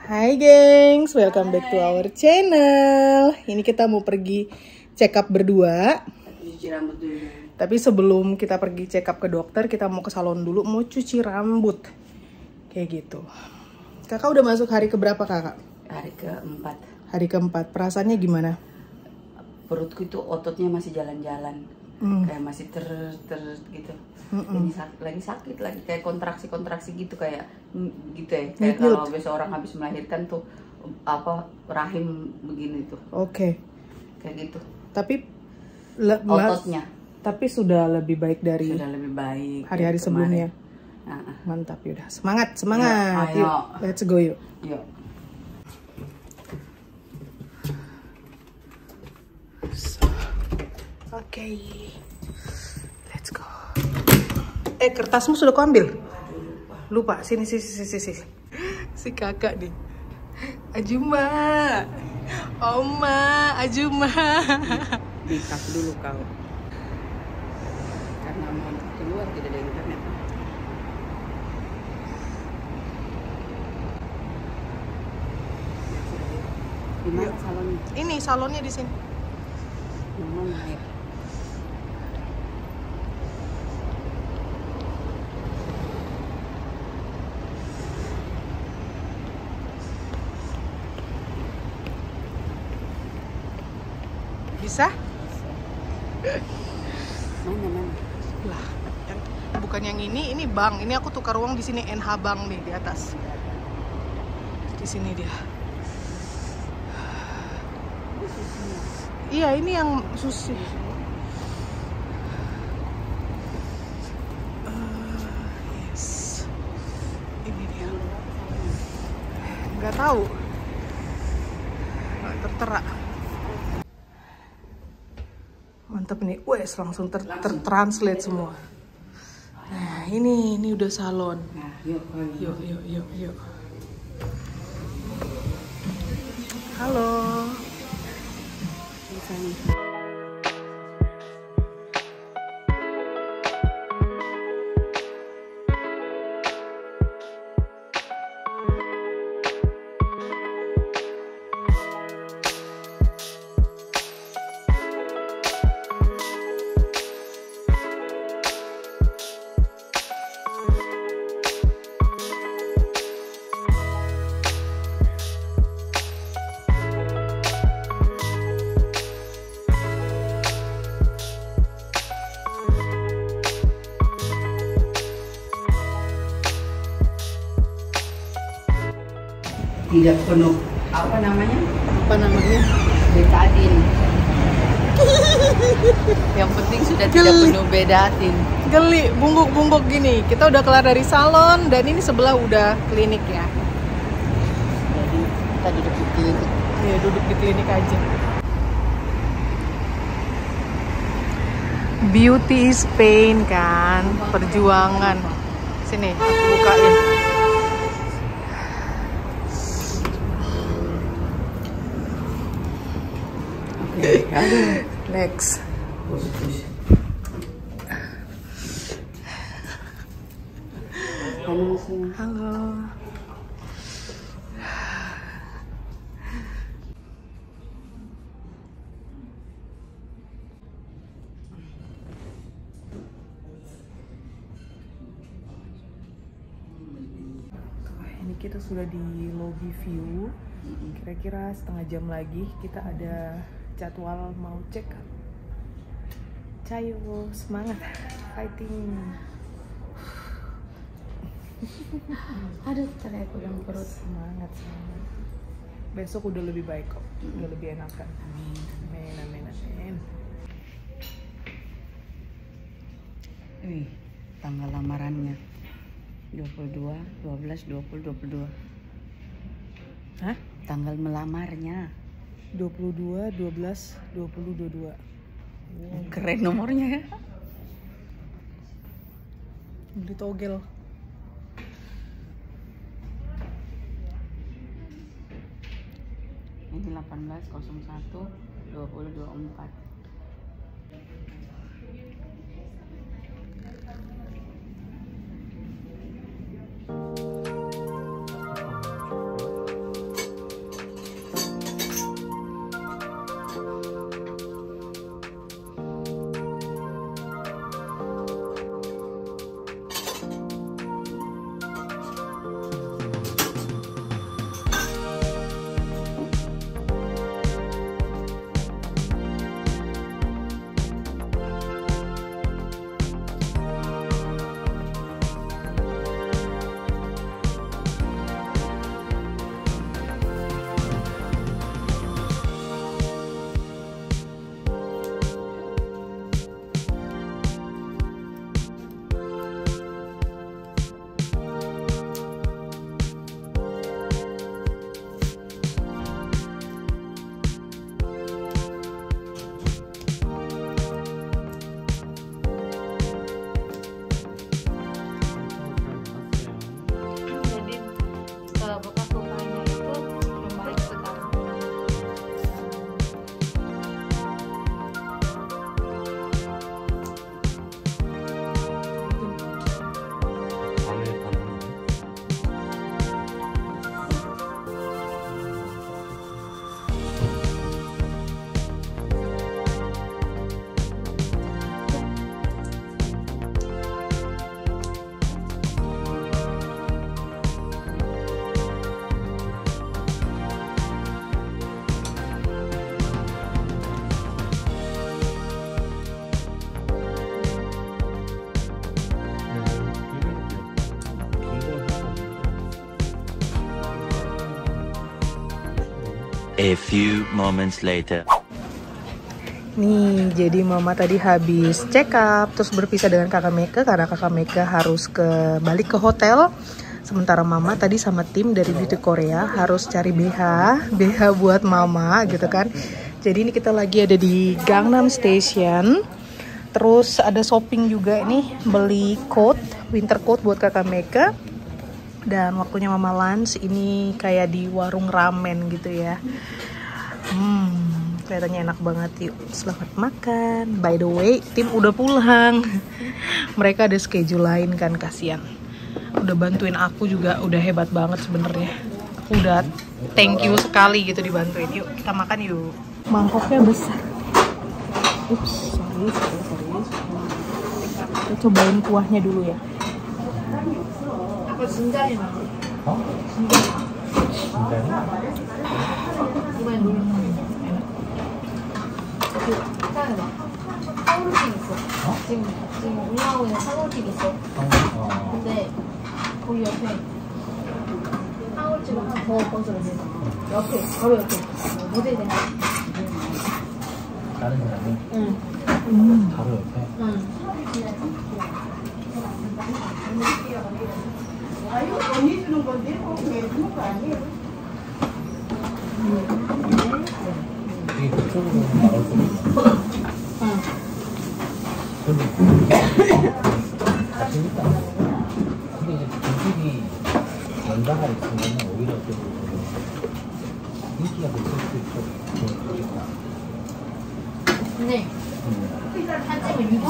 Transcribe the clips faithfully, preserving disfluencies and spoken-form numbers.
Hai gengs, welcome back to our channel. Ini kita mau pergi check up berdua. Cuci rambut dulu. Tapi sebelum kita pergi check up ke dokter, kita mau ke salon dulu, mau cuci rambut. Kayak gitu. Kakak udah masuk hari keberapa kakak? Hari keempat. Hari keempat, perasaannya gimana? Perutku itu ototnya masih jalan-jalan. Hmm. Kayak masih ter ter gitu. Ini sakit, lagi sakit lagi kayak kontraksi-kontraksi gitu kayak gitu ya. Kayak kalau biasa orang habis melahirkan tuh apa rahim begini tuh. Oke. Okay. Kayak gitu. Tapi ototnya. Tapi sudah lebih baik dari sudah lebih baik hari-hari sebelumnya. Nah. Mantap, yaudah. Semangat, semangat. Ya, ayo. Yuk, let's go yuk. Yuk. Oke. Okay. Let's go. Eh, kertasmu sudah kuambil? Lupa. Sini, sini, sini, sini. Si kakak nih. Ajuma. Oma, Ajuma. Dikas dulu kau. Karena mau keluar tidak ada internet. Di mana salonnya? Ini salonnya di sini. Mama naik. Bisa? Mana mana? Lah, yang, bukan yang ini, ini bank. Ini aku tukar uang di sini N H Bank nih di atas. Di sini dia. Iya, ini yang susi. Uh, yes. Ini dia. Nggak tahu. Nggak tertera. Mantap nih, wes langsung ter tertranslate semua. Nah, ini ini udah salon. Nah, yuk, yuk, yuk, yuk, yuk. Halo. Tidak penuh apa namanya? Apa namanya? Betadin. Yang penting sudah Geli. Tidak penuh bedatin. Geli, bungkuk-bungkuk gini. Kita udah kelar dari salon dan ini sebelah udah klinik ya. Jadi kita duduk di klinik. Iya, duduk di klinik aja. Beauty is pain kan, perjuangan. Sini, aku bukain. Next. Halo. Halo. Ini kita sudah di lobby view. Kira-kira setengah jam lagi kita ada jadwal mau cek up. Cayo, semangat, fighting. Aduh, terlihat udah perut. Semangat, semangat. Besok udah lebih baik kok, udah lebih enakan. Amin, amin, amin, amin. Wih, tanggal lamarannya dua puluh dua, dua belas, dua puluh, dua puluh dua. Hah? Tanggal melamarnya dua puluh dua, dua belas, dua puluh, dua puluh dua. Oh, keren nomornya ya. Beli togel. Ini delapan belas nol satu dua puluh dua puluh empat. A few moments later. Nih, jadi mama tadi habis check up, terus berpisah dengan kakak Meka karena kakak Meka harus ke balik ke hotel. Sementara mama tadi sama tim dari Beauty Korea harus cari B H, B H buat mama gitu kan. Jadi ini kita lagi ada di Gangnam Station. Terus ada shopping juga nih, beli coat, winter coat buat kakak Meka. Dan waktunya mama lunch, ini kayak di warung ramen gitu ya. Hmm. Kelihatannya enak banget, yuk selamat makan. By the way, tim udah pulang. Mereka ada schedule lain kan, kasihan. Udah bantuin aku juga, udah hebat banget sebenarnya. Aku udah thank you sekali gitu dibantuin. Yuk kita makan yuk. Mangkoknya besar. Ups, sorry, sorry, sorry. Kita cobain kuahnya dulu ya. Apa senjanya? Oh? Senjanya? Gimana dulu? 괜찮아. 사골집 있어. 어? 지금 지금 운영하고 있는 사골집 있어. 어. 근데 거기 옆에 사골집을 더 건설을 해서 옆에 바로 옆에 모델 된 거. 다른 사람이? 응. 음. 바로 옆에? 응. 아 이거 언니 주는 건데 왜 주는 거 아니에요? 이게 그쪽으로 나올 수 있어. 응. 근데 같으니까. 근데 이제 음식이 연가가 있으면 오히려 좀 인기가 높을 수 있고. 네. 한 집은 육십.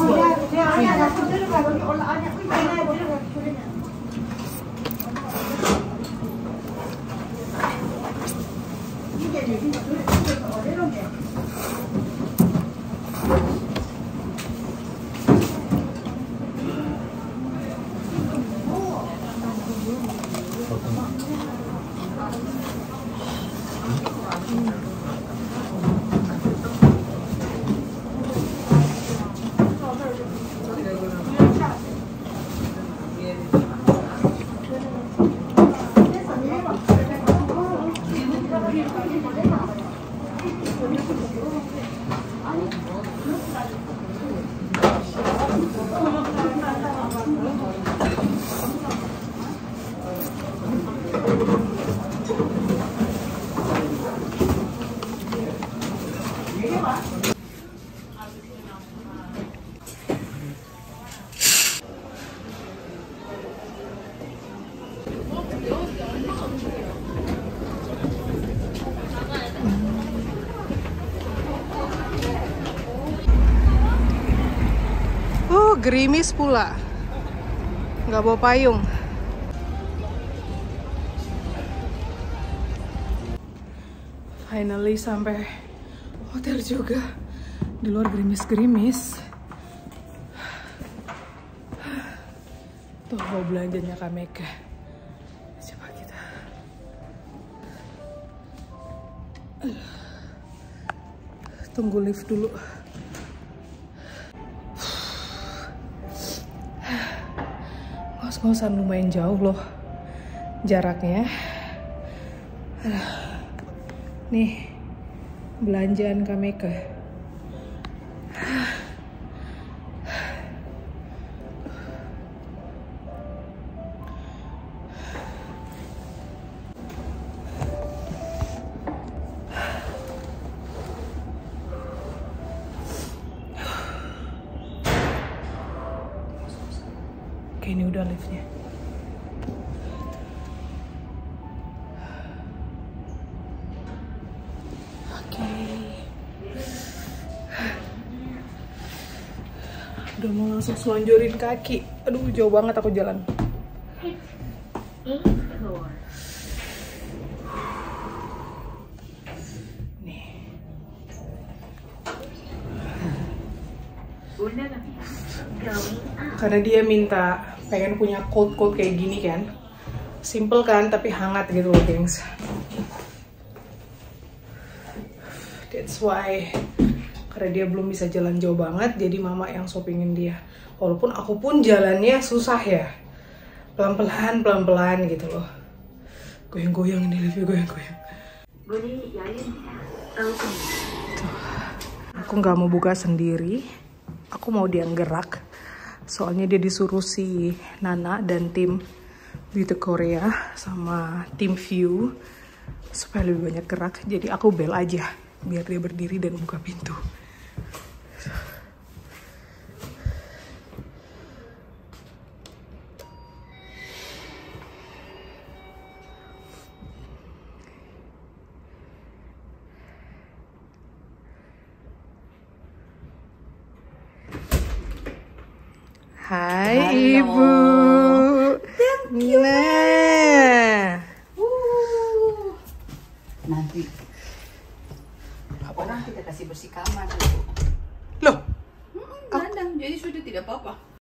Oh, gerimis pula. Nggak bawa payung. Finally sampai hotel juga. Di luar gerimis-gerimis. Tuh mau belanjanya Kak Meka. Coba kita. Tunggu lift dulu. Kos-kosan lumayan jauh loh jaraknya. Nih belanjaan Kak Meka. Oke, ini udah liftnya. Oke. Udah mau langsung selonjorin kaki. Aduh, jauh banget aku jalan. Nih. Karena dia minta pengen punya coat-coat kayak gini kan, simple kan tapi hangat gitu loh gengs. That's why, karena dia belum bisa jalan jauh banget, jadi mama yang shoppingin dia. Walaupun aku pun jalannya susah ya, pelan-pelan pelan-pelan gitu loh. Goyang-goyang ini, lebih goyang-goyang. Aku nggak mau buka sendiri. Aku mau dia gerak. Soalnya dia disuruh si Nana dan tim Beauty Korea sama tim View supaya lebih banyak gerak. Jadi aku bel aja biar dia berdiri dan buka pintu. Hai Halo. Ibu. Nah. Uh. Nanti orang kita kasih bersih kamar. Loh, Kadang jadi sudah tidak apa-apa.